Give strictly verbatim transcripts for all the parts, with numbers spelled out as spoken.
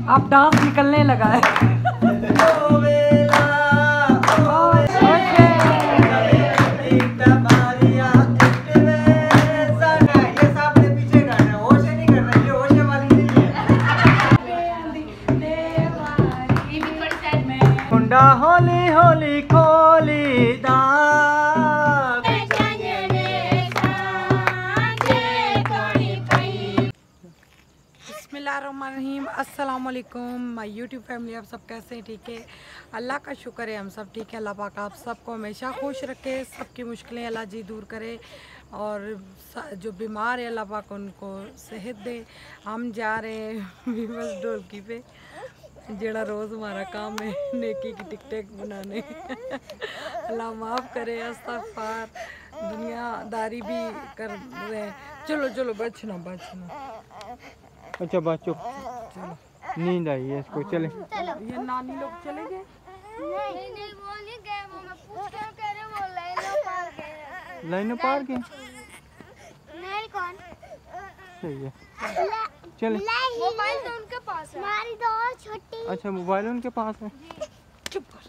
अब डांस निकलने लगा है। होली होली खोली दा बिस्मिल्लाहिर्रहमानिर्रहीम। अस्सलाम वालेकुम माय यूट्यूब फैमिली, आप सब कैसे हैं? ठीक है, अल्लाह का शुक्र है हम सब ठीक है। अल्लाह पाक आप सबको हमेशा खुश रखे, सबकी मुश्किलें अल्लाह जी दूर करे और जो बीमार है अल्लाह पाक उनको सेहत दे। हम जा रहे हैं वीमस ढोलकी पे, जेड़ा रोज़ हमारा काम है नेकी की टिकटेक बनाने। अल्लाह माफ़ करे, अस्तगफार, दुनियादारी भी कर रहे हैं। चलो चलो बचना बचना। अच्छा बच्चों, चलो नींद आई है इसको, चले। ये नानी लोग चले गए? नहीं नहीं वो नहीं गए, वो मैं पूछ के कह रहे वो लाइनों पार गए। लाइनों पार गए? नहीं कौन? सही है, चले। मोबाइल तो उनके पास है। हमारी तो और छोटी। अच्छा मोबाइल उनके पास है। चुप कर।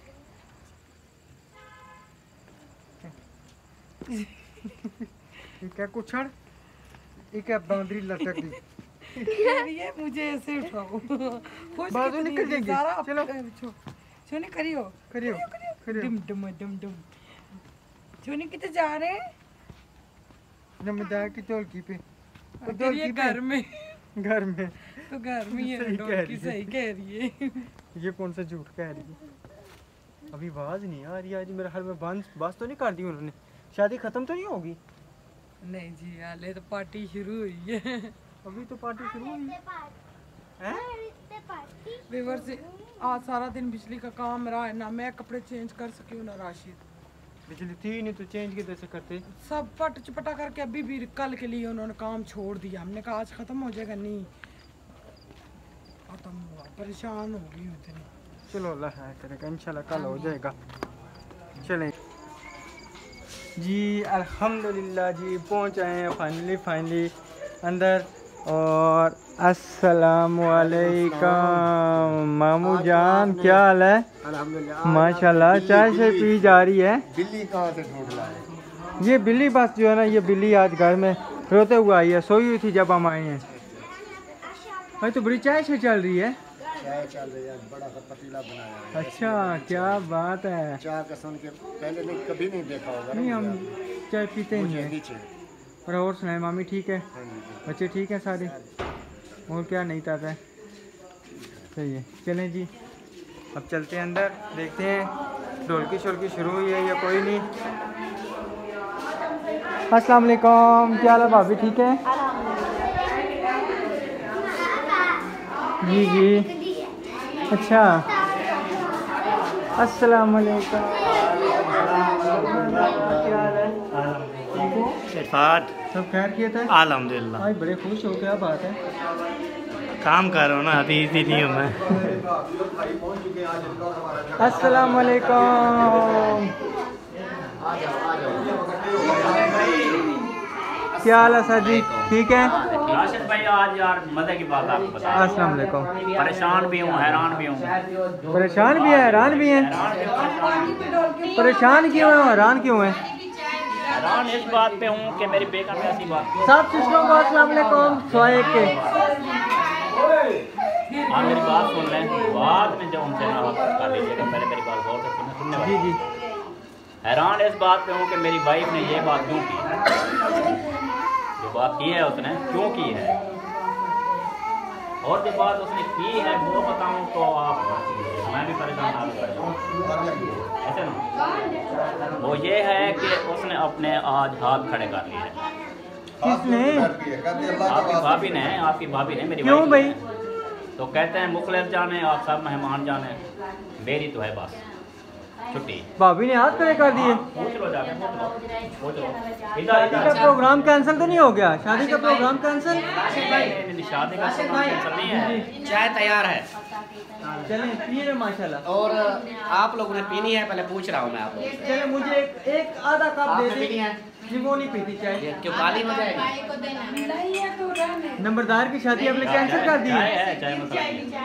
क्या कुछड़? ये क्या बाउंड्री लटक गई? ये मुझे ऐसे उठाओ। बाजू निकल जाएगी। चलो सोनी करियो करियो करियो। डम डम डम डम। सोनी कितने जा रहे हैं? जमींदार की ढोलकी पे। अगर ये घर में घर में तो घर में ही है, ढोलकी सही कह रही है। ये कौन सा झूठ कह रही है? अभी आवाज नहीं आ रही। आज मेरे हाल में बंद बस तो नहीं कर दी उन्होंने? शादी खत्म तो नहीं होगी? नहीं जी, हाले तो पार्टी शुरू हुई है। अभी तो पार्टी शुरू हुई है। वीवर से आज सारा दिन बिजली का काम रहा है ना, मैं कपड़े चेंज कर सकी हूँ ना राशिद। बिजली थी नहीं तो चेंज किधर से करते? सब पट चपटा करके अभी भी कल के लिए उन्होंने काम छोड़ दिया। हमने कहा आज खत्म हो जाएगा, नहीं खत्म हुआ। परेशान हो गई इतनी। चलो अल्लाह खैर करेगा, इंशाल्लाह कल हो जाएगा। चलें जी, अल्हम्दुलिल्लाह जी पहुंच आए हैं फाइनली फाइनली अंदर। और अस्सलाम वालेकुम मामू जान, क्या हाल है? अल्हम्दुलिल्लाह माशाल्लाह। चाय से पी जा रही है। बिल्ली कहाँ से ढूंढ लाए? ये बिल्ली बस जो है ना, ये बिल्ली आज घर में रोते हुए आई है। सोई हुई थी जब हम आए हैं। भाई तो बड़ी चाय से चल रही है। चाय चल रही है, बड़ा सा पतीला बनाया है। अच्छा क्या बात है। चाय का सुन के पहले नहीं कभी नहीं देखा होगा। नहीं हम चाय पीते नहीं है। नीचे। और और सुनाए मामी ठीक है? हाँ जी। बच्चे ठीक है सारे? और क्या नहीं था है? सही है, चलें जी अब चलते हैं अंदर, देखते हैं ढोलकी शोलकी शुरू हुई है या कोई नहीं। अस्सलाम वालेकुम, क्या हाल है भाभी, ठीक है? जी जी अच्छा। अस्सलाम वालेकुम, क्या हाल है? ठीक हो? सब खैर किए थे? अल्हम्दुलिल्लाह। भाई बड़े खुश हो, क्या बात है? काम कर रहा हूँ ना, अभी इसी नहीं हूँ मैं। अस्सलाम वालेकुम, क्या हाल है सर जी, ठीक है? राशिद भाई आज यार मजे की बात आपको बता। अस्सलाम वालेकुम। परेशान भी हूँ, हैरान भी हूँ। परेशान भी है, हैरान भी है। परेशान क्यों है, हैरान क्यों है? हैरान इस बात पे हूँ कि मेरी बेगम ने ऐसी बात की। सब सिस्टरों को अस्सलाम वालेकुम, सोए के आप मेरी बात सुन लें, बाद में जो उनसे ना कर लीजिएगा, पहले मेरी बात गौर से सुनने सुनने जी वाली। जी। हैरान इस बात पे हूँ कि मेरी वाइफ ने ये बात क्यों की। जो बात की है उसने क्यों की है, और जो बात उसने की है वो बताऊँ तो आप मैं भी परेशान आप ऐसे ना। वो ये है कि उसने अपने आज हाथ खड़े कर लिए हैं। किसने? आपकी भाभी ने, आपकी भाभी ने मेरी क्यों भाई? तो कहते हैं मुखलिस जाने, आप सब मेहमान जाने, मेरी तो है बस छुट्टी। भाभी ने हाथ खड़े कर दिए? पूछ लो जाके, पूछ लो पूछ लो। इधर शादी का इधर प्रोग्राम कैंसिल तो नहीं हो गया? शादी का प्रोग्राम कैंसिल? शादी का प्रोग्राम कैंसिल नहीं है। चाय तैयार है, चलें पिए माशाल्लाह। और आप लोगों ने पीनी है? पहले पूछ रहा हूँ मैं आप लोगों से। चले मुझे एक, एक आधा कप दे आपने पीनी दें। है? नहीं वो नहीं पीती चाय। क्यों काली हो जाएगी? नहीं है तो रहने। नंबरदार की शादी आपने कैंसिल कर दी चाय है? है, चाय मसाला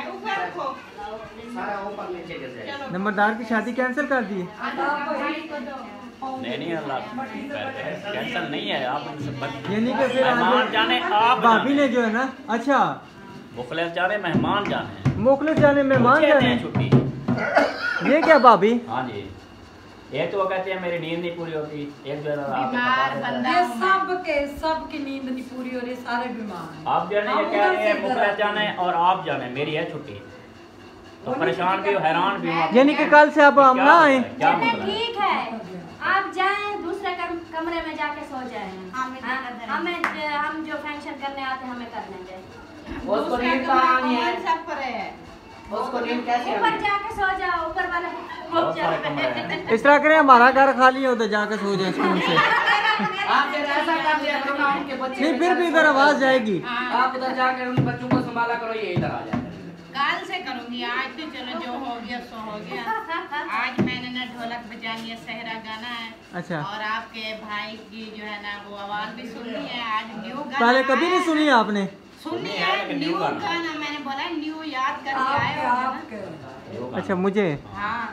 नहीं। नंबरदार की शादी कैंसिल कर दी है? नहीं नहीं अल्लाह कैंसल नहीं है। आप यानी कि फिर मेहमान जाने आप भाभी ने जो है ना, अच्छा मुखलिस जाने मेहमान जाने मुखलिस जाने मेहमान मुझे जाने, दें छुट्टी। ये क्या भाभी? हाँ जी, एक तो वो कहते हैं मेरी नींद नहीं पूरी होती, एक जो है ना आपको बता देता है। ये सब के सब की नींद नहीं पूरी हो रही, सारे बीमार हैं। आप जो है ना ये कह रहे हैं मुखलिस जाने और आप जाने, मेरी है छुट्टी, तो परेशान भी हो, हैरान भी हो। यानी कि कल से अब हम ना आए। क्या मतलब है? ठीक है, आप जाएं दूसरे कम, कमरे में जाके सो जाएं। हमें हमें हम जो फंक्शन करने आते हैं हमें करने दें। उसको नींद कहाँ आनी है? सब पर है। उसको नींद कैसे ऊपर आनी? जाके सो जाओ, ऊपर वाले बहुत सारे कमरे हैं। इस तरह करें हमारा घर खाली हो तो जाके सो जाए स्कूल से। आप फिर ऐसा कर दिया करो ना, उनके बच्चे नहीं फिर भी इधर आवाज जाएगी। आप उधर जाकर उन बच्चों को संभाला करो, ये इधर आ जाए। काल से करूंगी, आज तो चलो जो हो गया सो हो गया। आज मैंने ना ढोलक बजानी है, सहरा गाना है। अच्छा। और आपके भाई की जो है ना वो आवाज भी सुननी है। आज न्यू गाना पहले कभी आया नहीं है। सुनी आपने? सुननी सुनी है, है, लेकिन न्यू न्यू गाना। गाना मैंने बोला न्यू याद करके आए आपके हो ना। आपके अच्छा मुझे हाँ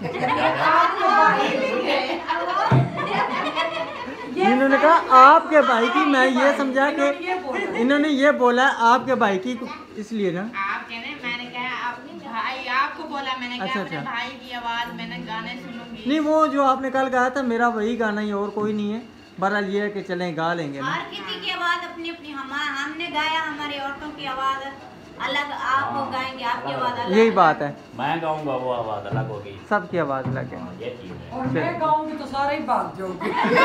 इन्होंने कहा आपके भाई की, मैं ये समझा कि इन्होंने ये बोला आपके भाई की, इसलिए ना। आप कह रहे मैंने कहा अपनी भाई आपको बोला, मैंने अच्छा, कहा अपने अच्छा। भाई की आवाज मैंने गाने सुनूंगी। नहीं वो जो आपने कल गाया था मेरा वही गाना ही, और कोई नहीं है। बहरहाल ये है कि चलें गा लेंगे ना। हर किसी की आवाज अपनी अपनी, हम हमने गाया हमारी औरतों की आवाज अलग, आप हाँ, गाएंगे आपकी आवाज अलग। यही बात है, मैं गाऊंगा वो आवाज अलग होगी, सबकी आवाज अलग है। ये चीज है। और मैं गाऊंगी तो सारे ही भाग जाओगे।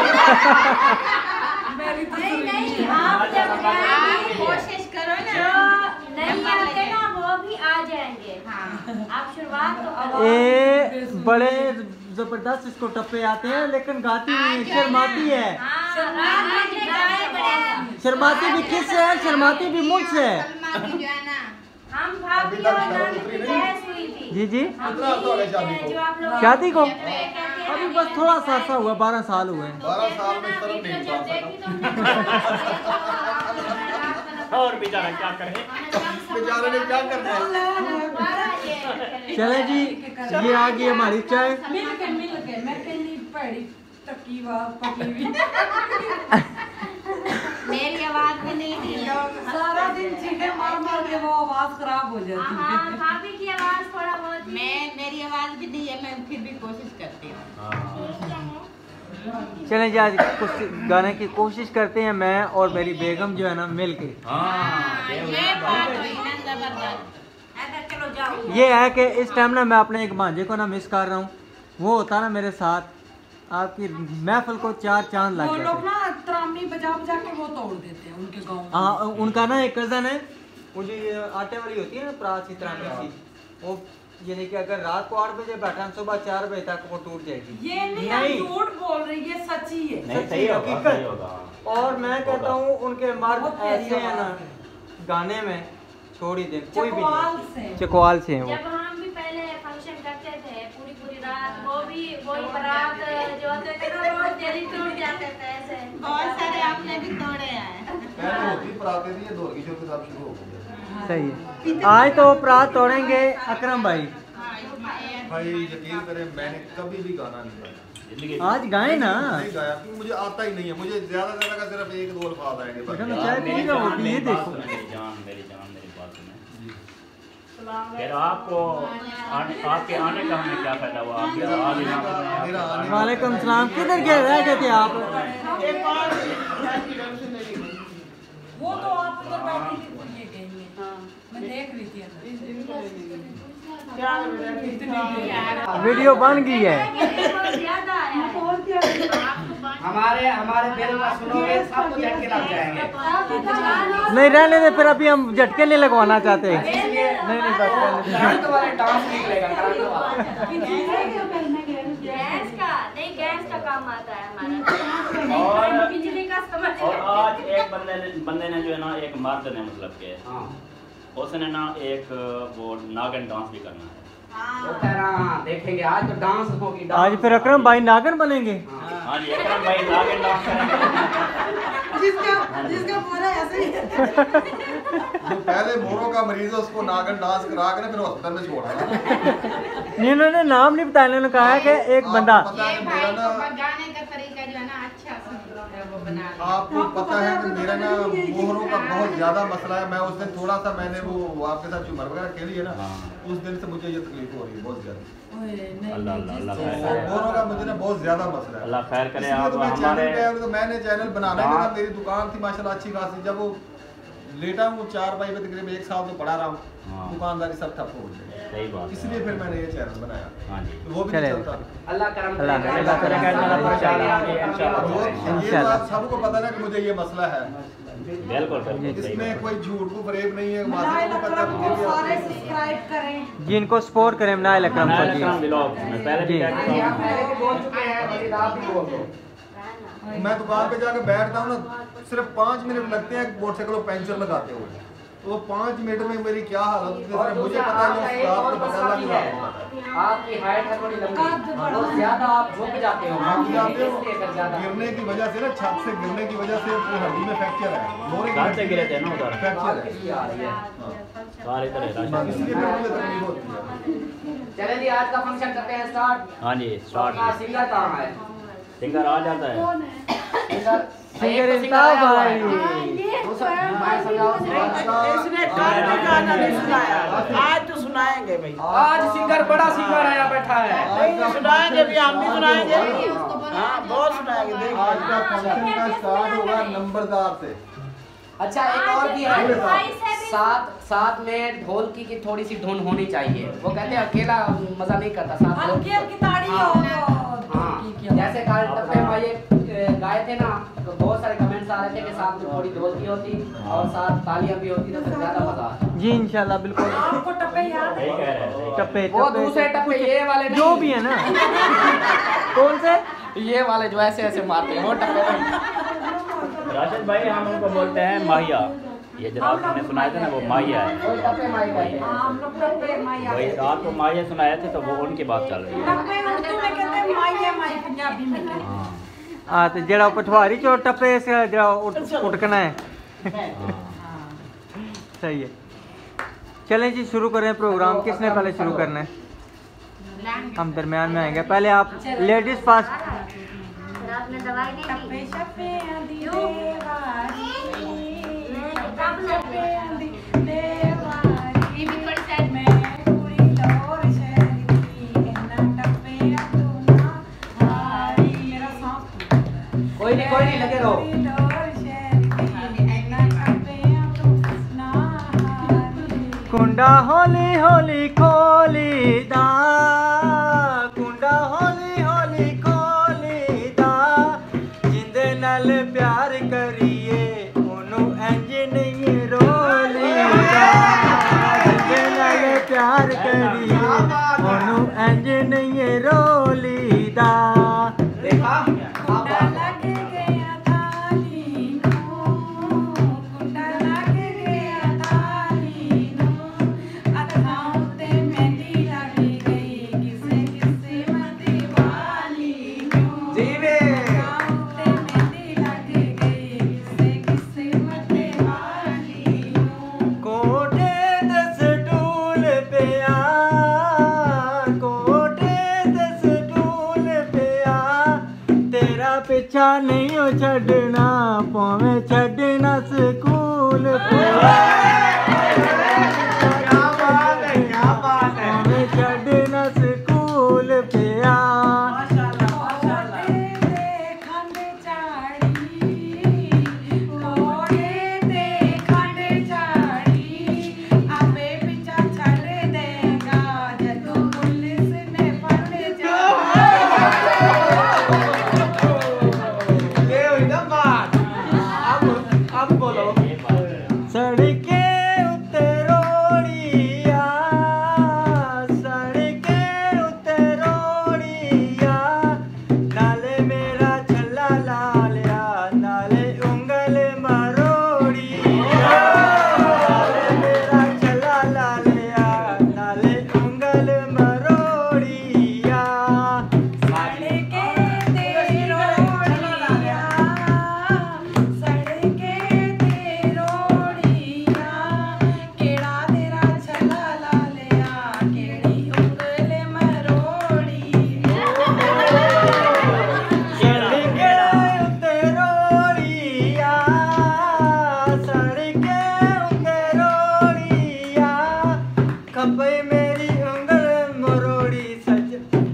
मेरी तो नहीं सुनी नहीं, आप जब आप गाएंगे कोशिश करो ना। जो नहीं आते ना वो भी आ जाएंगे। हाँ आप शुरुआत तो करो। ए बड़े जबरदस्त इसको टप्पे आते हैं, लेकिन गाती नहीं, शर्माती है। हाँ, रात में गाए पड़ेगा। शर्माती भी किससे है? शर्माती भी मुझसे है। सलमा की जो है ना हम भाभी और नानी की बहस हुई थी। जी जी, हम भी, जो आप लोग शादी को कहते हैं अभी बस थोड़ा सा सा हुआ, बारह साल हुए हैं। बारह साल में शर्म नहीं जब पा देखी तो हमने और बेचारा क्या करे? बेचारे ने क्या करना है? चले जी, ये आ गई हमारी चाय। मिल के मिल के मैं कहनी पड़ी टकी बात पकी हुई। मेरी आवाज भी नहीं थी। सारा दिन चीटे मार मार के वो आवाज खराब हो जाती हाँ, है। भाभी की आवाज थोड़ा बहुत ही- मैं मेरी आवाज भी नहीं है, मैं फिर भी कोशिश करती हूँ। चलें जी, आज कुछ गाने की कोशिश करते हैं, मैं और मेरी बेगम जो है ना मिल के। हाँ, ये बात हुई ना जबरदस्त। ऐसा चलो जाओ। ये है कि इस टाइम ना मैं अपने एक भांजे को ना मिस कर रहा हूँ। वो होता ना मेरे साथ, आपकी महफिल को चार चांद वो लग लोग जाते। ना त्रामी बजा बजा के वो तोड़ देते हैं उनके गाँव में। हाँ, उनका ना एक कज़न है, वो जो ये आटे वाली होती है ना प्राची तरह की, वो यानी कि अगर रात को आठ बजे बैठा है, सुबह चार बजे तक वो टूट जाएगी। ये नहीं हम नहीं। झूठ बोल रही, ये सच्ची है। नहीं सही होगा, हकीकत। सही होगा। और मैं कहता हूँ उनके मर्द बहुत प्यारी ऐसे हैं ना, आवाज़ है। गाने में छोड़ ही दे, कोई भी चकवाल नहीं, से। चकवाल से हैं वो। जब हम भी पहले फंक्शन करते थे पूरी पूरी रात, वो भी वही बारात जो होते थे ना रोज डेली टूट जाते थे ऐसे। बहुत सारे आपने भी तोड़े हैं। पहले होती पराते थी, ये दौर की शोर के साथ शुरू हो गया। सही है। आज तो प्रात तोड़ेंगे अकरम भाई। भाई यकीन करें मैंने कभी भी गाना नहीं गाया। जिंदगी आज गाए ना। नहीं गाया क्योंकि मुझे आता ही नहीं है। मुझे ज्यादा से ज्यादा का सिर्फ एक दो अल्फाज आएंगे बस। बेटा मैं यार, चाय मेरी पी रहा हूँ, जान, ये मेरी बात देखो। सुने, मेरी जान मेरी जान मेरी बात सुने। फिर आपको आने, आपके आने का हमें क्या फायदा हुआ? आप मेरा आज आने यहाँ का- पे मेरा आने का- वालेकुम सलाम, किधर गए रह गए थे आप? वो तो आप उधर बैठी थी तो ये गई है। मैं देख रही थी अंदर। वीडियो बन गई है। बहुत ज्यादा आया है। हमारे हमारे दिल का सुनोगे सबको झटके लग जाएंगे। नहीं रहने दे, फिर अभी हम झटके नहीं लगवाना चाहते। नहीं नहीं बस रहने दे। करंट वाले डांस निकलेगा, करंट वाला। गैस का नहीं, गैस का काम आता है हमारा। और- बिजली का समझ और आज एक बंदे ने बंदे ने जो है ना, एक मर्द ने मतलब के हाँ। उसने ना एक वो नागन डांस भी करना है। वो कह रहा हाँ देखेंगे आज तो डांस होगी। आज फिर अकरम भाई नागन बनेंगे। हाँ जी अकरम भाई नागिन डांस करेंगे। जिसका जिसका पूरा ऐसे ही जो पहले मोरों का मरीज है उसको नागन डांस करा के फिर हॉस्पिटल में छोड़ा। नहीं उन्होंने नाम नहीं बताया, उन्होंने कहा है कि एक बंदा। ये भाई को गाने का तरीका जो है ना अच्छा वो बना लिया। आपको पता है कि मेरा ना मोहरों का बहुत ज्यादा मसला है। मैं उस दिन थोड़ा सा मैंने वो आपके साथ चुमर वगैरह खेली है ना, उस दिन से मुझे ये तकलीफ हो रही है बहुत ज्यादा। अल्लाह अल्लाह अल्लाह खैर करे। मोहरों का मुझे ना बहुत ज्यादा मसला है। अल्लाह खैर करे। इसलिए आप तो मैं चैनल हमारे पे आया तो मैंने चैनल बनाना ही था। मेरी दुकान थी माशाल्लाह अच्छी खासी, जब वो लेटा हूँ चार पाई पे तकरीबन एक साल तो पढ़ा रहा हूँ, दुकानदारी सब ठप हो गई। सही बात। इसलिए फिर मैंने ये चैनल बनाया। हाँ जी तो वो भी नहीं चलता। अल्लाह करम अल्लाह अल्लाह करेगा इंशाल्लाह ये तो आप सबको पता ना कि मुझे ये मसला है। बिल्कुल बिल्कुल सही इसमें बात। कोई झूठ को फरेब नहीं है। मासी को पता है, मुझे भी सारे आता है। सब्सक्राइब करें। जी इनको सपोर्ट करें नाइल अकरम को जी। अकरम व्लॉग में पहले भी जी। कह चुका हूं। पहले भी बोल चुके हैं, मजीद आप भी बोल दो। मैं दुकान पे जाके बैठता हूँ ना, सिर्फ पाँच मिनट लगते हैं मोटरसाइकिल को पंचर लगाते हुए। तो वो पाँच मिनट में मेरी क्या हालत होती है मुझे पता है। ये आपको पता लग रहा है। आपकी हाइट है थोड़ी लंबी, बहुत ज्यादा आप झुक जाते हो। आप जाते हो इसलिए कर ज्यादा गिरने की वजह से ना, छत से गिरने की वजह से वो हड्डी में फ्रैक्चर है। मोरे की छत से हड्डी गिरे थे ना उधर। फ्रैक्चर है। इसलिए आ रही है। सारी तरह हाँ, राशन। इसलिए फिर मुझे तकलीफ होती है। चले जी आज का फंक्शन करते हैं स्टार्ट। हाँ जी स्टार्ट। अपना सिंगर कहाँ है? सिंगर आ जाता है। सिंगर सिंगर एक तो इंसाफ आया हुआ है। भाई। दूसरा मैं समझाओ इसने कल भी गाना नहीं सुनाया, आज तो सुनाएंगे भाई। आज सिंगर बड़ा सिंगर आया बैठा है। नहीं सुनाएंगे भी, हम भी सुनाएंगे। हाँ बहुत सुनाएंगे। आज का फंक्शन का स्टार्ट होगा नंबरदार से। अच्छा एक और भी है, साथ साथ में ढोलकी की थोड़ी सी धुन होनी चाहिए। वो कहते हैं अकेला मजा नहीं करता, साथ हल्की हल्की ताड़ी हाँ। हो तो हाँ ठीक है। जैसे कल टप्पे में ये गाए थे ना, तो बहुत सारे कमेंट्स आ रहे थे कि साथ में थोड़ी ढोलकी होती और साथ तालियां भी होती तो फिर ज्यादा मजा आता। जी इंशाल्लाह बिल्कुल। आपको टप्पे याद सही है? कह रहे हैं। टप्पे वो टप्पे दूसरे टप्पे ये वाले नहीं, जो भी है ना। कौन से? ये वाले जो ऐसे ऐसे मारते हैं वो टप्पे में। राशिद भाई हम उनको बोलते हैं माहिया। ये जो रात ने सुनाए थे ना वो माहिया है। वो टप्पे माई कहते हैं। हाँ, हम लोग टप्पे माइया वही रात को माहिया सुनाए थे तो वो उनकी बात चल रही है। टप्पे उर्दू में कहते हैं माइया, माई पंजाबी में कहते हैं। हाँ तो जरा पठवारी चो टप्पे से जरा उठ- उठकना है। सही है। चलें जी शुरू करें प्रोग्राम। किसने पहले शुरू करना है? हम दरमियान में आएंगे। पहले आप लेडीज फास्ट। आपने दवाई नहीं टप्पे शप्पे आंधी देवारी, टप्पे आंधी देवारी, मैं पूरी लाहौर शहर की, इन्ना टप्पे अतुना हारी। मेरा सांस फूल रहा है। कोई नहीं कोई नहीं लगे रहो। पूरी लाहौर शहर की, इन्ना टप्पे अतुना हारी। कुंडा होली होली खोली दा, कुंडा होली होली खोली दा, जिंदे नाल प्यार करिए ओनू इंज नहीं रोली दा, जिंदे नाल प्यार करिए ओनू इंज नहीं रोली दा। देखा कुंडा लग गया थाली नू, कुंडा लग गया थाली नू, अखां ते मेहंदी लग गई किसे किस्मत वाली नू। जी वे अखां ते मेहंदी लग गई किसे किस्मत वाली नू। कोठे दस टूल पिया, कोठे दस टूल पिया, तेरा पिछा नहीं हो छड़ना पावे छड़ना स्कूल पिया, पावे छड़ना स्कूल पिया। कोठे ते खंड चाड़ी, कोठे ते खंड चाड़ी, आपे पिछा छड़ देगा जदों पुलिस ने फड़ जाना। ये हुई ना बात। अब अब बोलो। सड़के सड़के उंगरोड़िया खपे मेरी उंगल मरोड़ी सज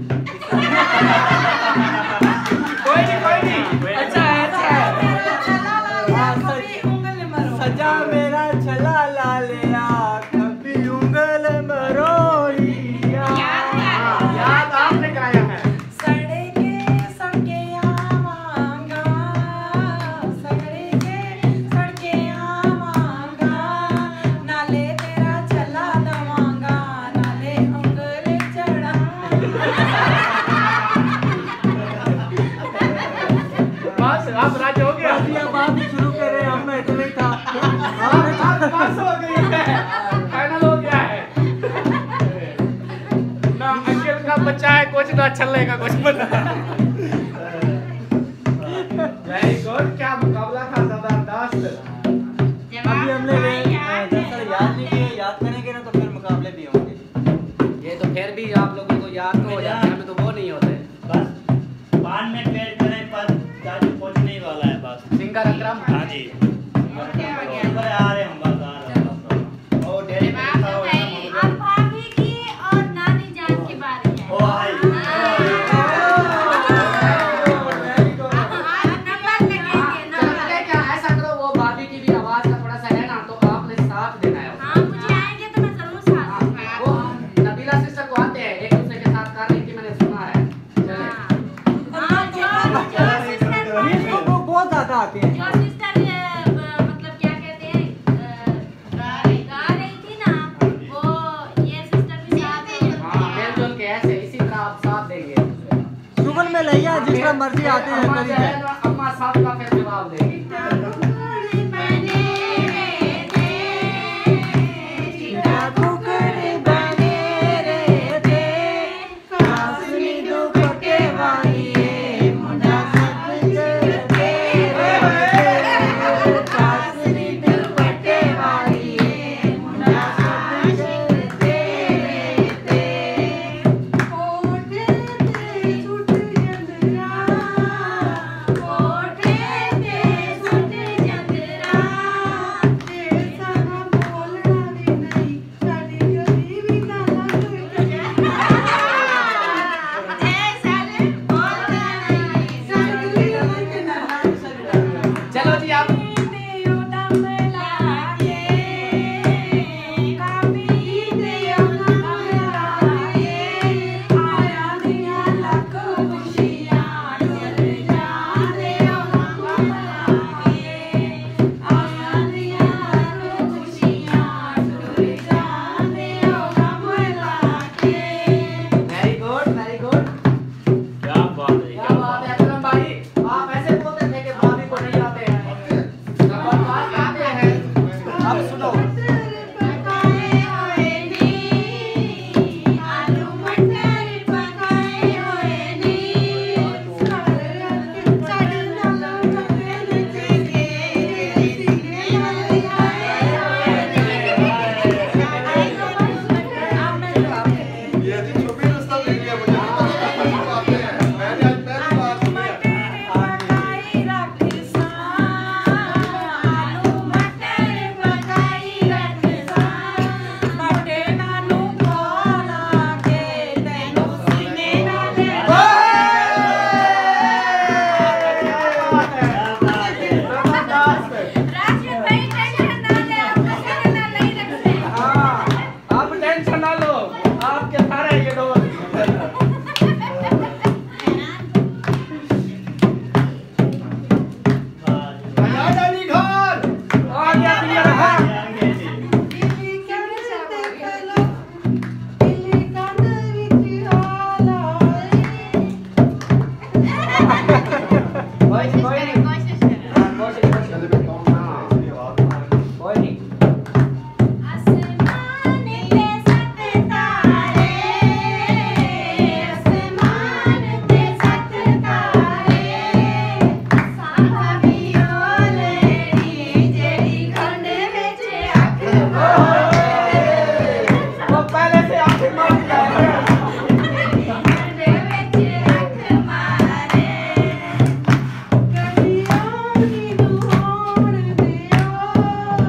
कोई नहीं कोई नहीं अच्छा है अच्छा है सजा मेरा छला ला लिया खपी उंगल मरोड़िया याद आपने गाया है सड़के सड़के आवांगा सड़के सड़के आवांगा नाले तेरा चला दवांगा नाले उंगल चढ़ा बस अब राज हो गया अभी अब आप शुरू करें हम मैं इतने था आप पास हो गई है फाइनल हो गया है ना अंकल का बच्चा है कुछ ना छल्ले का कुछ बता वेरी गुड क्या मुकाबला था जबरदस्त अभी हमने दरअसल याद नहीं किए याद करेंगे ना तो फिर मुकाबले भी होंगे ये तो फिर भी आप लोगों को याद तो हो जाता है हमें तो वो नहीं होते बस पाँच मिनट वेट करें पर जादू पहुंचने ही वाला है बस सिंगर अकरम हाँ जी ऊपर आ रहे हम बस आ रहे हैं ओ डेरी पे लिखा हुआ है अब भाभी की और नानी जान की बारी है। ओ हाय नंबर लगेंगे नंबर। क्या ऐसा करो वो भाभी की भी आवाज का थोड़ा सा है ना तो आपने साथ देना है हाँ मुझे आएंगे तो मैं जरूर साथ दूंगा। वो नबीला सिस्टर को आते हैं एक दूसरे के साथ कर रही थी मैंने सुना है चले हाँ जो जो सिस्टर इसको वो बहुत ज्यादा आते हैं जो सिस्टर मतलब क्या कहते हैं गा रही थी ना वो ये सिस्टर भी साथ है। हाँ मिलजुल के ऐसे इसी तरह आप साथ देंगे सुगन में लइया जितना मर्जी आते हैं अम्मा कभी जो है ना, अम्मा साथ का फिर जवाब देगी चलो जी आप वेरी गुड वेरी गुड क्या बात है क्या बात है अकरम भाई आप ऐसे बोलते थे कि भाभी को नहीं आते हैं जबरदस्त आते हैं अब सुनो ये जी छुपी रास्ता मिल गया मुझे आते हैं मैंने आज पहली बार सुना राशिद भाई टेंशन ना ले आपका सर ना नहीं रखते। आप टेंशन ना लो आपके सारे ये दो राजानी घर आ गया क्लियर है कोई कोई नहीं कोशिश करें। कोशिश कोशिश कोई नहीं आसमान पे सत तारे आसमान पे सत तारे साहबियो लेडी जेडी खंड विच अख वो पहले से आंखें मार दिया है खंड विच अख मारे कबियां नी दुआर दियो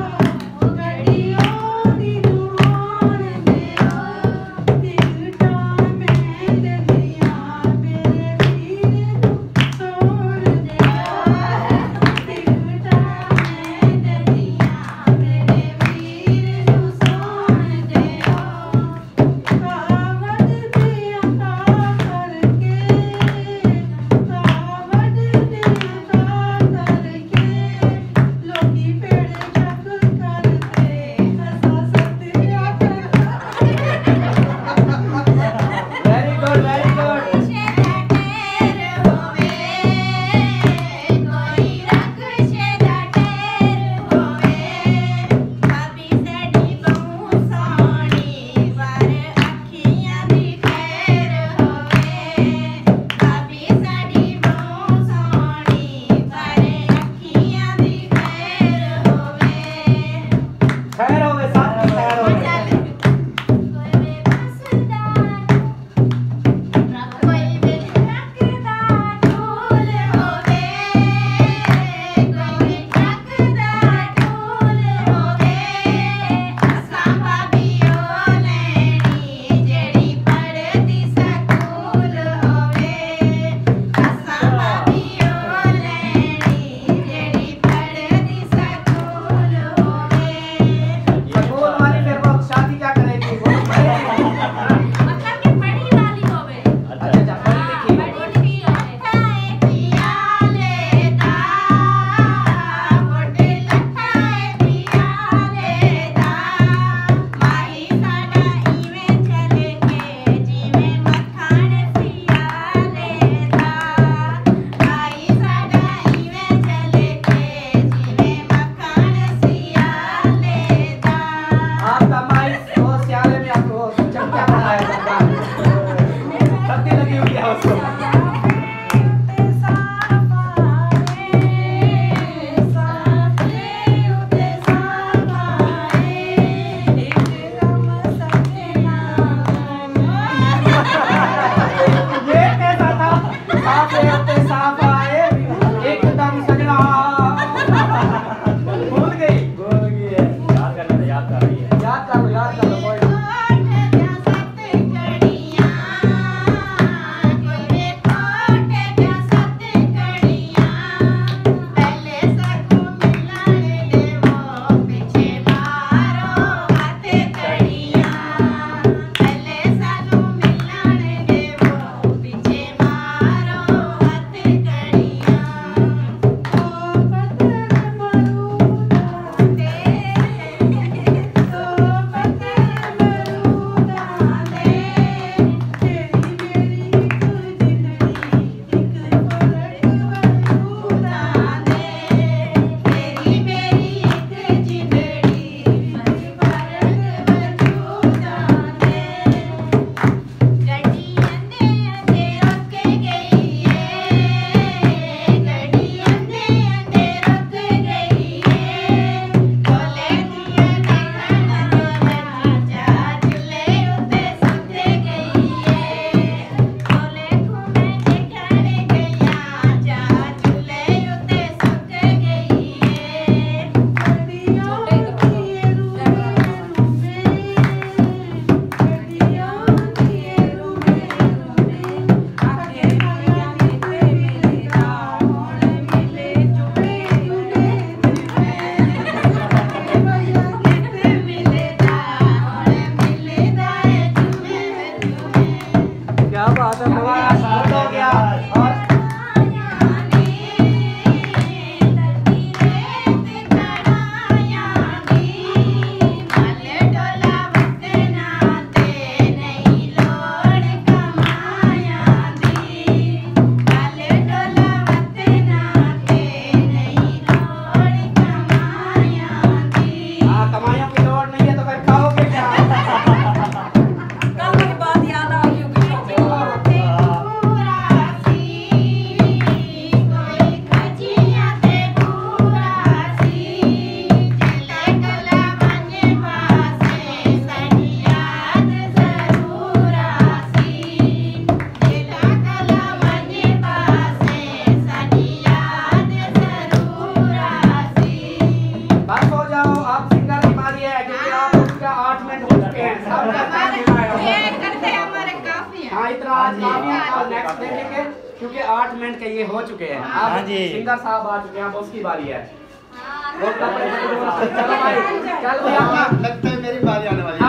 आप सिंगर की बारी है क्योंकि आप उसका आठ मिनट हो चुके हैं। ये करते हमारे काफी है। हाँ इतना आज काफी है, और नेक्स्ट देखेंगे क्योंकि आठ मिनट के ये हो चुके हैं। आप सिंगर साहब आ चुके हैं, अब उसकी बारी है। चलो भाई कल भी आपका लगता है मेरी बारी आने वाली है।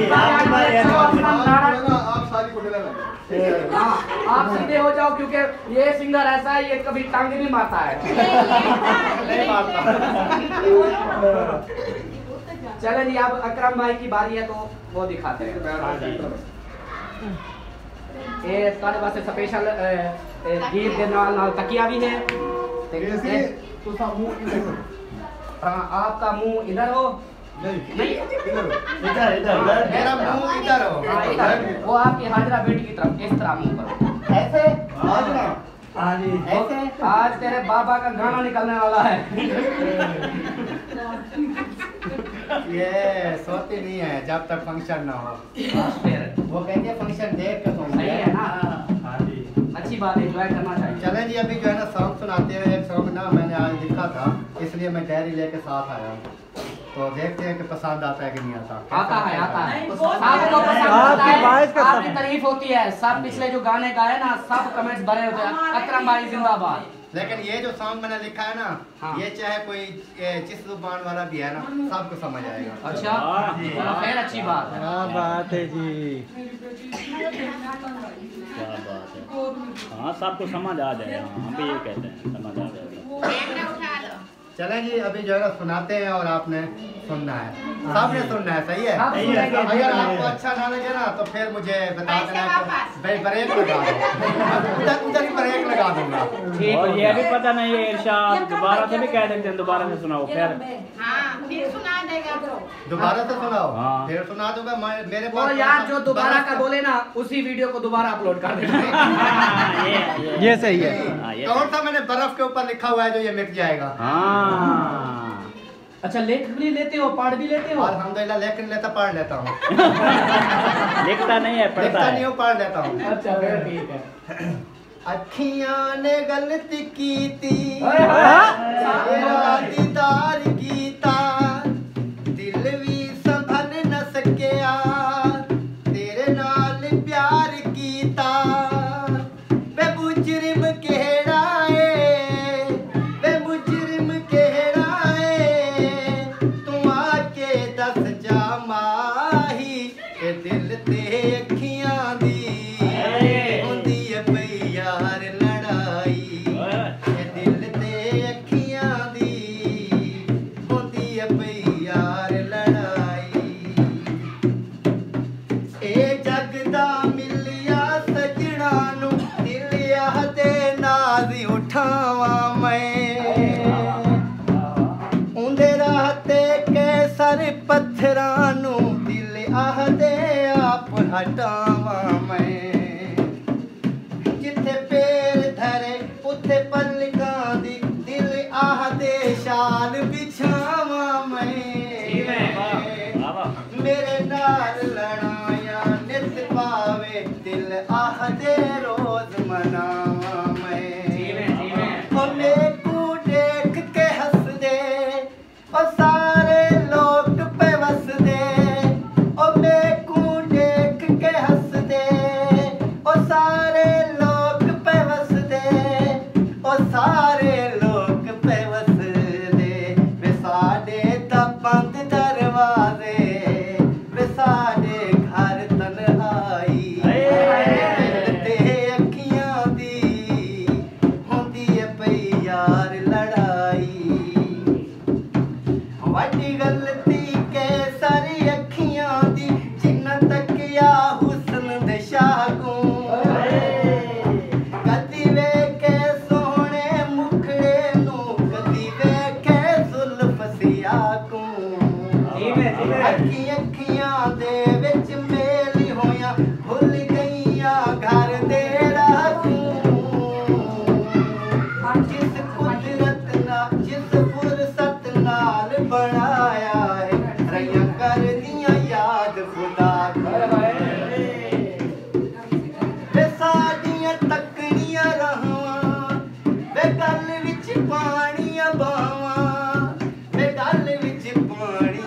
आप सारी को आप सीधे हो जाओ क्योंकि ये सिंगर ऐसा है ये कभी टांग नहीं मारता है। नहीं मारता। चले जी अब अकरम भाई की बारी है तो वो दिखाते हैं। ये सारे पास स्पेशल गीत के नाल नाल तकिया भी है। तो सब मुंह हाँ आपका मुंह इधर हो। नहीं इधर इधर इधर मेरा मुंह इधर हो। हाँ इधर वो आपकी हाजरा बेटी की तरफ इस तरह मुंह करो ऐसे। हाजरा हाँ जी ऐसे। आज तेरे बाबा का गाना निकलने वाला है। ये सोती नहीं है जब तक फंक्शन ना हो। वो कहती है फंक्शन देख के तुम सही है ना। हाँ जी अच्छी बात है, एंजॉय करना चाहिए। चलें जी अभी जो है ना सॉन्ग सुनाते हैं। एक सॉन्ग ना मैंने आज लिखा था इसलिए मैं डायरी लेके साथ आया हूँ, तो देखते हैं कि पसंद आता है कि नहीं आता। आता है आता है आपको पसंद आता है, आपकी तारीफ होती है। सब पिछले जो गाने गाए ना सब कमेंट्स भरे होते हैं अकरम भाई जिंदाबाद। लेकिन ये जो सॉन्ग मैंने लिखा है ना हाँ। ये चाहे कोई जिस जुबान वाला भी है ना सबको समझ आएगा। अच्छा फिर अच्छी बात है। क्या बात है जी, क्या बात है। हाँ सबको समझ आ जाएगा। हम भी ये कहते हैं समझ आ जाएगा। चलें जी अभी जो है ना सुनाते हैं और आपने सुनना है, सबने सुनना है। सही है। अगर आपको अच्छा ना लगे ना तो फिर मुझे बता देना भाई ब्रेक लगा दो, उधर उधर ही ब्रेक लगा दूंगा। और ये भी पता नहीं है इरशाद दोबारा से भी कह देते हैं दोबारा से सुनाओ फिर। हाँ फिर सुना देगा दोबारा से सुनाओ। हाँ। फिर सुना दूंगा मेरे वो पास यार जो दोबारा का बोले ना उसी वीडियो को दोबारा अपलोड कर देना। ये ये सही है। कौन सा मैंने बर्फ के ऊपर लिखा हुआ है जो ये मिट जाएगा। अच्छा लेख भी लेते हो पढ़ भी लेते हो। अल्हम्दुलिल्लाह लेकिन लेता पढ़ लेता हूँ। लिखता नहीं है पढ़ता लिखता है। नहीं हूँ पढ़ लेता हूँ। अच्छा फिर ठीक है। अखियां ने गलती की थी तेरा दीदार कीता दिल भी संभल न सकिया तेरे नाल प्यार कीता वे मुजरिम केड़ा है वे मुजरिम केड़ा है तू आके दस जा माही ए दिल ते अखियां दी होंदी है पई यार लड़ाई ए दिल ते अखियां दी होंदी है पई यार लड़ाई ए जग दा मिलिया सजना नू दिल आदे नाज उठावा मैं उंदे राहते कैसर पत्थरां नू दिल आदे आप हटावा मैं जिथे पैर धरे उथे पलकां दी दिल आदे शाल बिछावा मैं मेरे नाल लड़ाया नित पावे दिल आदे रोज मनावा मैं ओ मेकू देख के हंस दे ओ सारे लोग पे वस दे ओ मेकू देख के हंस दे ओ सारे लोग पे वस दे ओ सारे लोग पे वस दे वे साडे दा बंद दरवाजे वे साडे घर तन्हाई ते अखियां दी होंदी है पई यार लड़ाई वड्डी गलती के सारी अखियां दी जिन्ना तकिया हुस्न दे शागू कदी वेखे सोहणे मुखड़े नू कदी वेखे जुल्फ सियाकू अखी अखियां दे विच मेल होया भुल गईयां घर दे राकू जिस कुदरत ना जिस फुरसत नाल बनाया है रैया कर दियां याद खुदा वे साडियां तकड़ियां रहां वे गल विच पानियां बावां वे गल विच पानी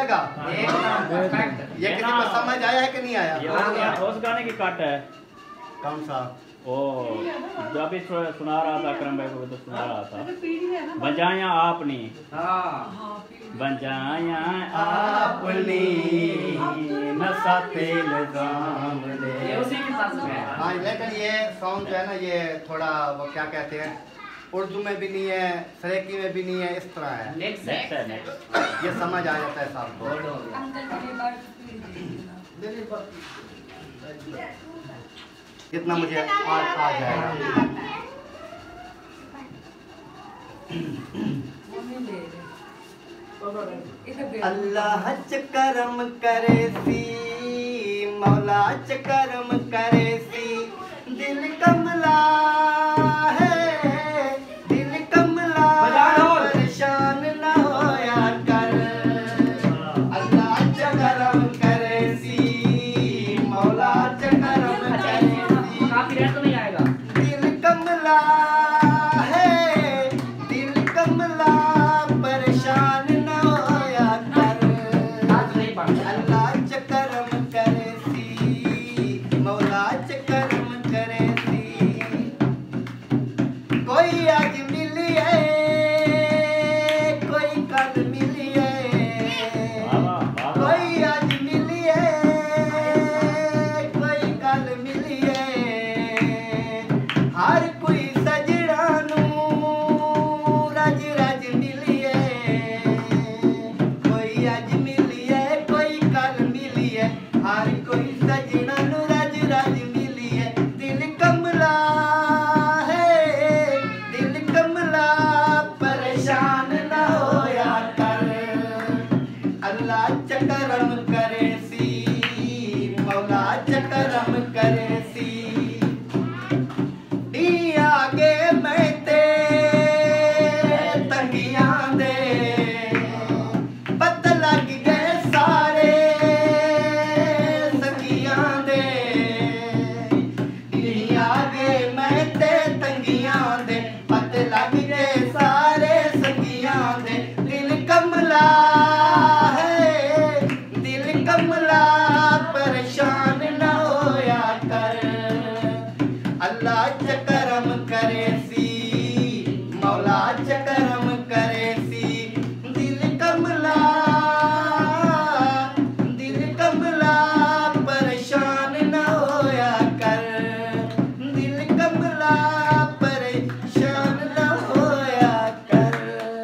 लगा? ये किसी को समझ आया है कि नहीं आया? ये उस, उस गाने की कट है। कौन सा? ओ जब भी सुना रहा था अकरम भाई को, तो सुना रहा था बजाया आपने, बजाया आपने नसाते लगाम ले। ये उसी के साथ में है। हाँ, लेकिन ये सॉन्ग जो है ना, ये थोड़ा वो क्या कहते हैं, उर्दू में भी नहीं है, सरेकी में भी नहीं है, इस तरह है। नेक्स्ट है, नेक्स्ट ये समझ आ जाता है सबको। कितना मुझे आ, आ जाएगा। अल्लाह च करम करे सी, मौला च करम करे सी, दिल कमला है, दिल कमला परेशान न होया कर। अल्लाह च करम करे सी, मौला च करम करे सी, काफी तो नहीं आएगा। दिल कमला है, दिल कमला परेशान न होया कर। अल्लाह च करम करे सी, मौला च करम करे सी। कोई आज मिली है, कोई कल मिली है, कोई आज मिली है, कोई कल मिली है। हर कोई सजड़ा नूं रज रज मिली है, कोई आज मिली है, कोई कल मिली है। हर कोई सजड़ा नूं रज रज मिली है। दिल कमला है, दिल कमला परेशान न होया कर। अल्लाह च करम करे सी, मौला च करम करे सी। नी आगे मैं ते तंगियां दे, पत लग गए सारे संगियां दे। नी आगे मैं ते तंगियां दे, पत लग गए सारे संगियां दे। दिल कमला है, दिल कमला परेशान न होया कर। अल्लाह च करम करे सी, मौला च करम करे सी। दिल कमला, दिल कमला परेशान न होया कर। दिल कमला परेशान न होया कर।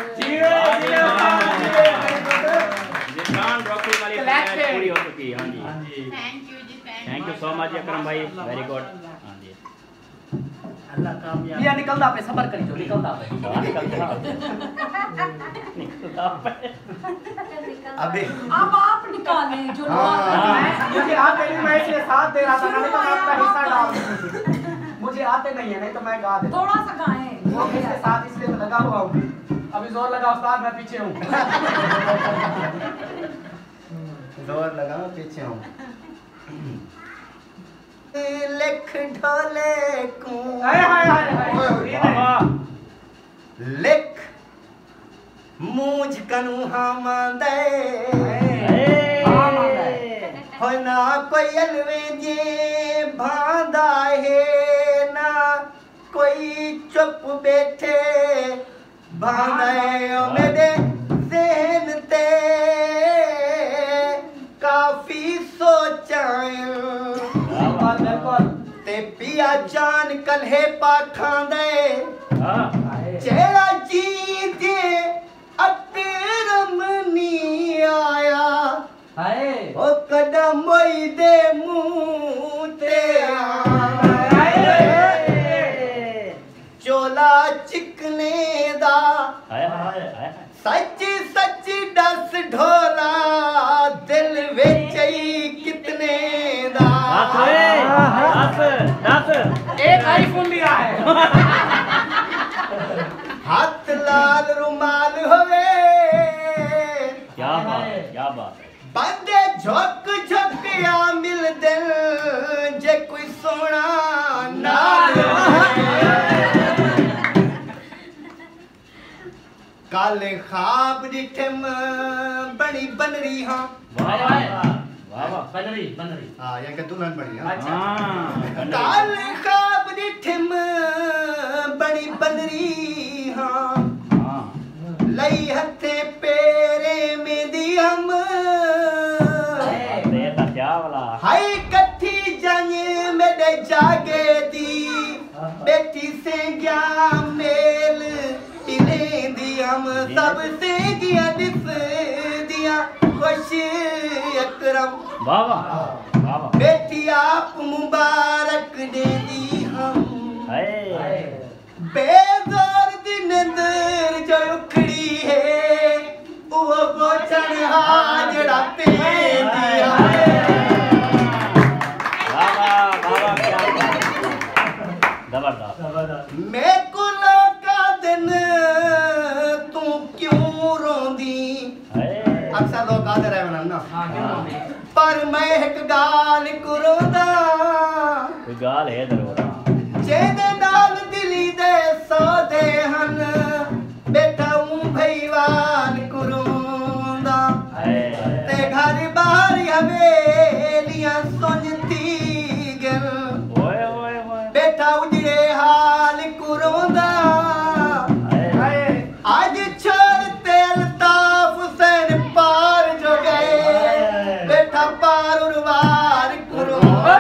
जिसान रॉकी वाली फरमाइश पूरी हो चुकी है। हाँ जी, थैंक यू जी, thank you so much Akram भाई, वेरी गुड। हाँ जी, अल्लाह कामयाब। ये निकलदा पे सबर करी जो निकलदा पे। निकलता पे अबे अब आप निकालें जो हाँ। क्योंकि आप कहीं मैं इसलिए साथ दे रहा था, नहीं तो मैं अपना हिस्सा डाल। मुझे आते नहीं है, नहीं तो मैं गा देता। थोड़ा सा गाएं। वो इसके साथ इसलिए तो लगा हुआ हूँ। अभी जोर लगा उस्ताद, मैं पीछे हूँ। जोर लगा, पीछे हूँ। लिख ढोले को, हाय हाय हाय हाय। लिख मूझ कनु हम दे, हो ना कोई अलवे जे भांदा है, ना कोई चुप बैठे भांदा है। ओ मेरे ज़हन ते काफी सोचां ते पिया जान कल्हे पाखांदे। जेड़ा जी जे अकरम नी आया, ओ कदम मोई दे मुंह ते चोला चिकने दा। सच सच दस ढोला, दिल विच ही कितने दा। एक आईफोन लिया है। हाथ लाल रुमाल होवे, क्या बात है, क्या बात है। बंदे झुक झुक या मिल दिल, जे कोई सोना नाल कल खाब डिठम बड़ी बनरी हाँ वाह वाह वाह बनरी बनरी हाँ यहाँ के दुल्हन बड़ी हाँ हाँ कल खाब डिठम बड़ी बनरी हाँ लई हथे पेरे में दी हम क्या वाला हाय कट्ठी जाने मेरे जागे दी बेटी से क्या मेल इले दी हम सब से किया दिस दिया खुश अकरम वाह वाह वाह बेटी आप मुबारक दे दी हम बेजार दिन दर जो उखड़ी है वो बोचन हाजड़ा पे दिया मैं कुला का दिन तू क्यों रोंदी अक्सर लोग आते रहे ना पर मैं एक गाल कुरोदा गाल है दरोड़ा जेदे नाल दिली दे सौदे हन बेटा हूँ भईवान कुरोदा ते घर बाहर हवेलियां सुनती गन बेटा उजड़े हाल कुरोदा आज छोड़ तेल ताफ हुसैन पार जो गए बेटा पार उर्वार कुरोदा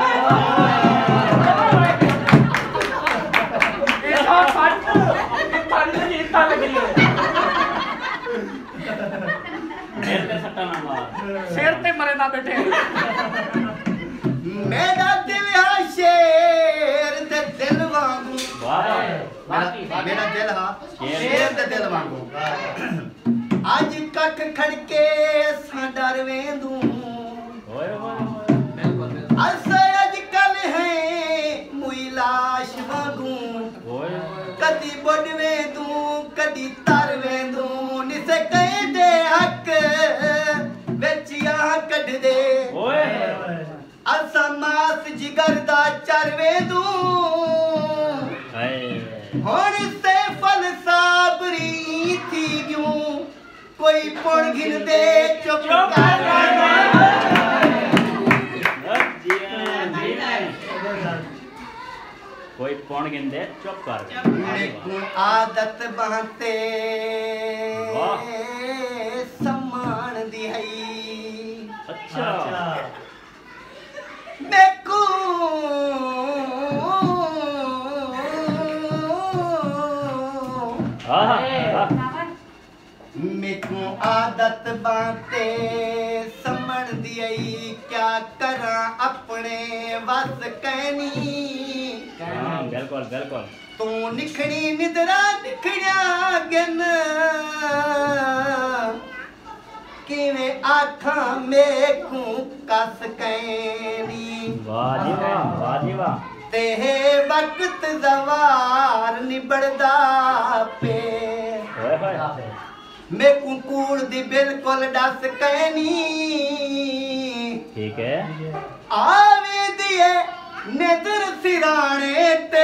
शेर ते मरे ना बैठे मेरा दिल है शेर ते दिल वांगू मेरा मेरा दिल हा शेर ते दिल वांगू आज कख खड़के सा डर वेंदू असा अजकल है मुई लाश वांगू कदी बड़ वेंदू कदी तर वेंदू निसे कहे दे हक बेचिया कढ दे असा मास जिगर दा चरवे दू हुण से फल साबरी थी क्यों कोई पुण गिन दे चुप कर कोई पुण गिन दे चुप कर देखूं आदत बहते सम्मान दी है अच्छा देखो मेको आदत बाते समझ दियई क्या करा अपने बस कहनी बिल्कुल बिल्कुल तू निखड़ी निदरा निखड़िया गन किवे आखा मेकू कस कहनी वाह जी वाह वाह जी वाह तेहे वक्त जवार निबड़दा पे मेकू कूड़ दी बिल्कुल दस कहनी ठीक है आवे दिए नेदर सिराने ते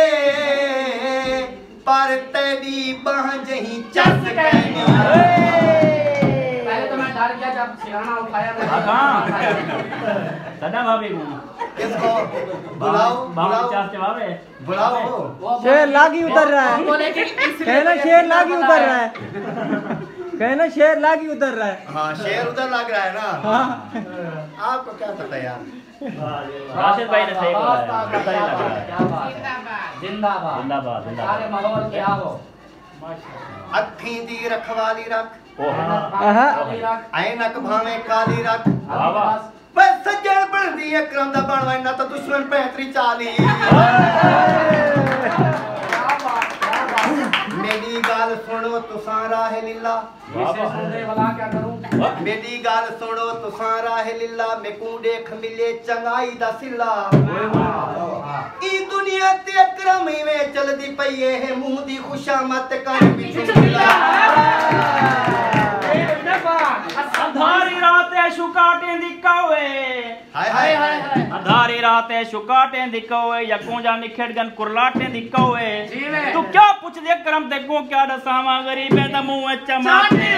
पर तेरी बाह जही चस कहनी पहले तो मैं डर गया जब सिराना उठाया हां कहां सदा भाभी को किसको बुलाओ बुलाओ चार जवाब है बुलाओ शेर लागी उतर रहा है कहना शेर लागी उतर रहा है कहना शेर लागी उतर रहा है हाँ शेर उधर लग रहा है ना हाँ आपको क्या पता यार राशिद भाई ने सही बोला है पता ही लग रहा है क्या बात है जिंदाबाद जिंदाबाद जिंदाबाद सारे माहौल क्या हो अखी दी रखवाली रख ओह ऐनक भावे काली रख वाह वाह बस सज्जन बनदी अकरम दा बनवा ना तो दुश्मन पैंतरी चाली मेरी गाल सुनो तुसां राह लीला सुनने वाला क्या करूं मेरी गाल सुनो तुसां राह लीला मेकू देख मिले चंगाई दा सिला ई दुनिया ते अकरम में चलदी पई है मुंह दी खुशामत कर बिचुला अंधारी रात ऐशु काटे दी कावे हाय हाय हाय अंधारी सारी रात शुकाटे दिखोए यकों जा निखेड़गन कुरलाटे दिखोए तू क्या पूछ दे करम देखो क्या दसावा गरीब है द मुंह चमाटे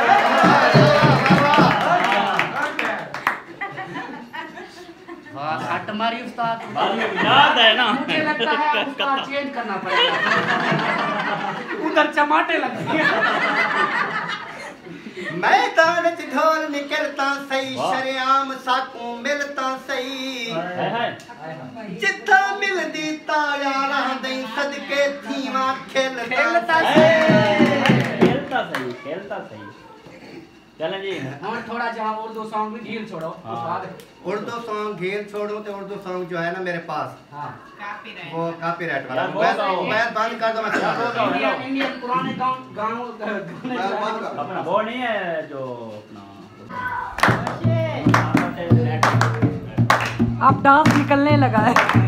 वाह हट मारी उस्ताद याद है ना मुझे लगता है उस्ताद चेंज करना पड़ेगा उधर चमाटे लगते मैदान च ढोल निकलता सही शरेआम साकू मिलता सही जिथा मिलदी तायारा दई सदके थीवा खेलता सही खेलता सही खेलता सही चलें जी और थोड़ा जहाँ उर्दू सॉन्ग भी ढील छोड़ो उर्दू सॉन्ग ढील छोड़ो तो उर्दू सॉन्ग जो है ना मेरे पास हाँ वो कॉपीराइट वाला मैं बंद कर दो मैं इंडियन इंडियन पुराने गाँव गाँव अपना वो नहीं है जो अपना अब डांस निकलने लगा है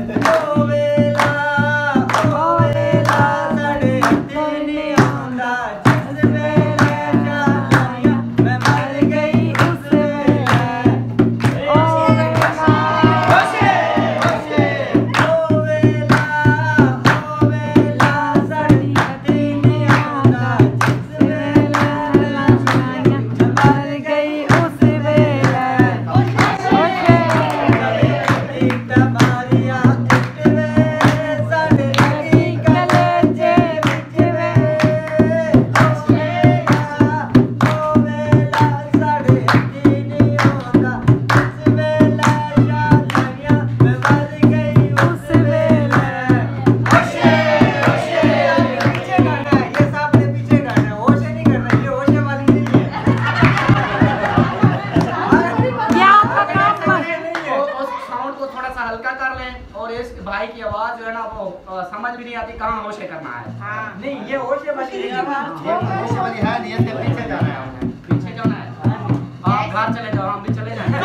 भाई की आवाज जो है ना वो समझ भी नहीं आती कहाँ होशे करना है। हाँ। नहीं ये होशे वाली नहीं है, ये होशे वाली है नहीं, इससे पीछे जाना है हमें। पीछे जाना है आप घर चले जाओ हम भी चले जाएंगे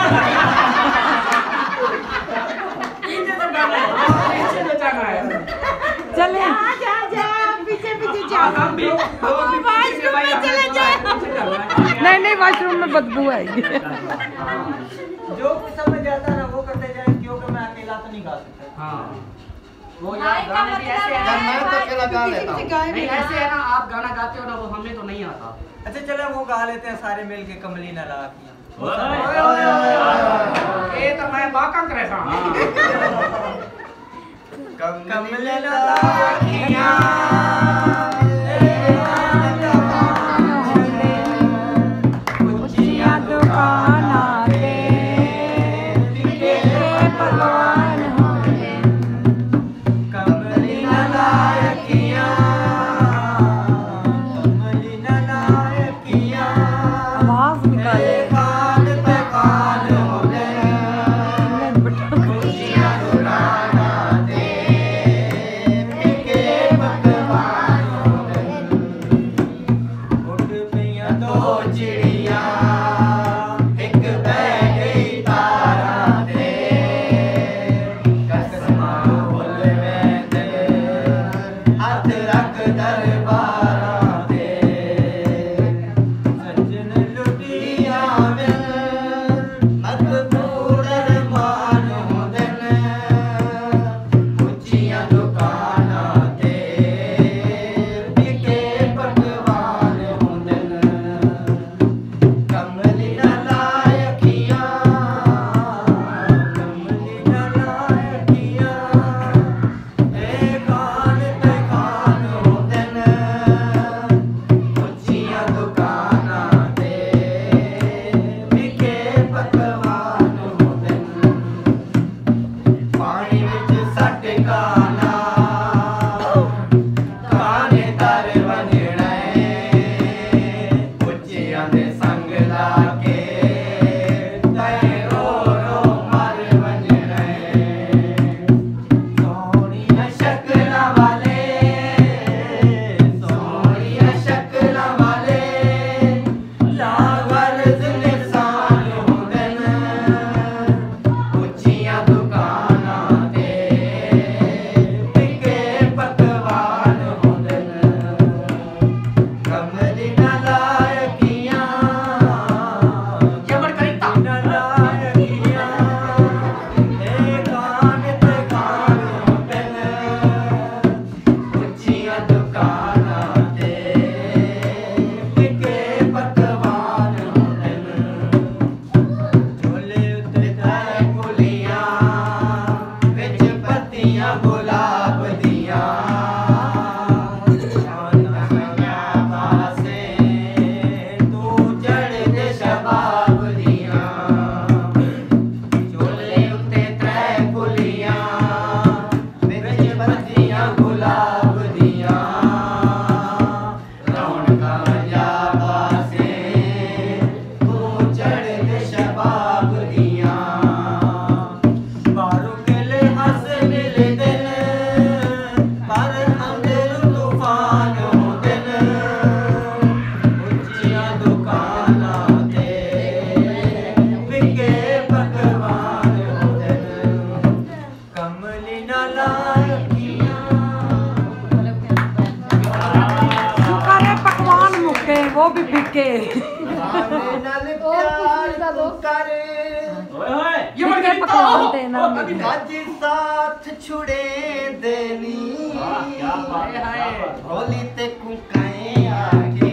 पीछे तो जाना है पीछे तो जाना है चले जा जा पीछे पीछे जाओ हम भी वॉशरूम में चले जाओ। नहीं नहीं वॉशरूम में बदबू आएगी। जो कुछ समझ आता है ना वो करते जाए क्योंकि मैं अकेला तो नहीं गा सकता। हाँ वो यार गाने भी ऐसे यार मैं तो अकेला गा लेता हूँ। नहीं ऐसे है ना आप गाना गाते हो ना वो हमें तो नहीं आता। अच्छा चलो वो गा लेते हैं सारे मिल के कमली ना राखियां। ये तो मैं बाका करे था कमली ना राखियां भी फिक्के ये मर गई पकड़ते हैं ना मेरी। आज साथ छुड़े देनी क्या बात है। होली ते कुकाए आगे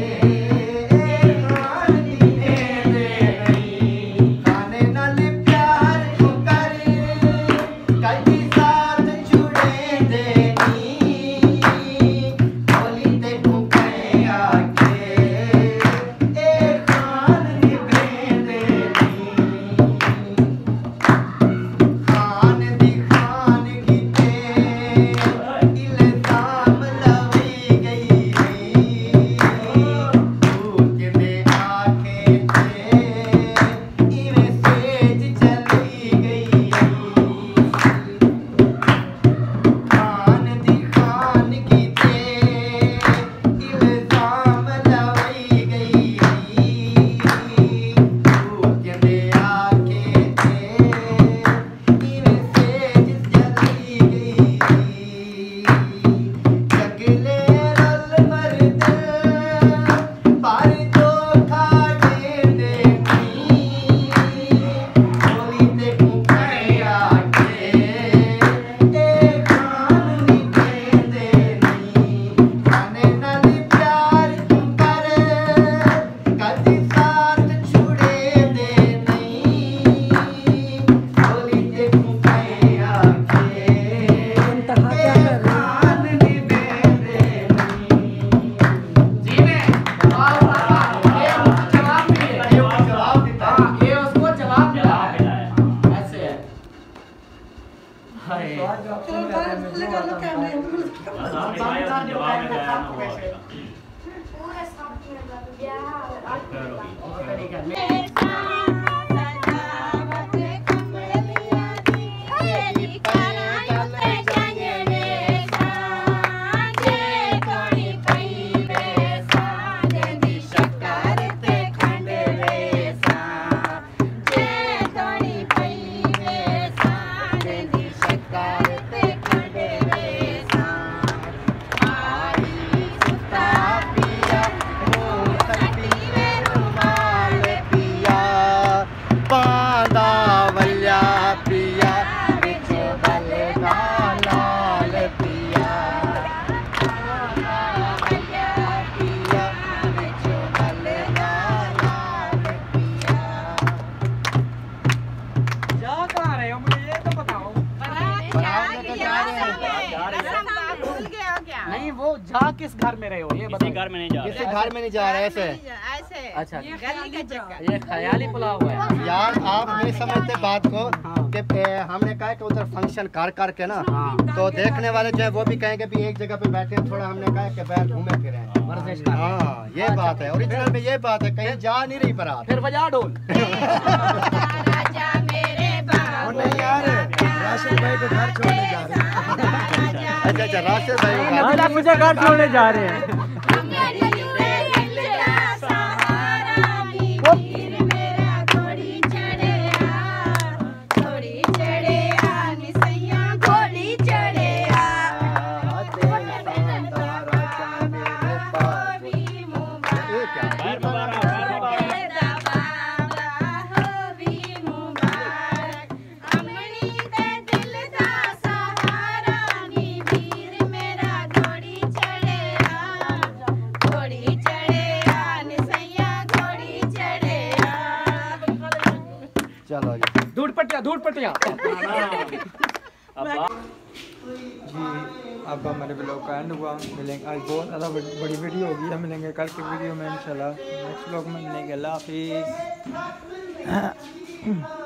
नहीं वो जा किस घर में रहे हो ये किसी घर में नहीं जा रहे। किसी घर में नहीं जा रहे ऐसे। ऐसे अच्छा गली का चक्कर। ये ख्याली पुलाव हुआ है यार आप नहीं समझते बात को कि ए, हमने कहा कि उधर फंक्शन कर करके ना तो देखने वाले जो है वो भी कहेंगे भी एक जगह पे बैठे थोड़ा हमने कहा कि बैठ घूमे फिरे वर्जिश कर। हाँ ये बात है ओरिजिनल में ये बात है कहीं जा नहीं रही बारात। फिर बजा ढोल राजा मेरे बाबू नहीं यार राशिद भाई को घर छोड़ने जा रहे हैं। अच्छा अच्छा राशिद भाई को घर मुझे घर छोड़ने जा रहे हैं। धूड़ पटिया धूड़ पटिया जी अब हमारे ब्लॉग का एंड हुआ। मिलेंगे आज बहुत ज़्यादा बड़ी वीडियो होगी है। मिलेंगे कल की वीडियो में इंशाल्लाह नेक्स्ट ब्लॉग में मिलेंगे। अल्लाह हाफिज़।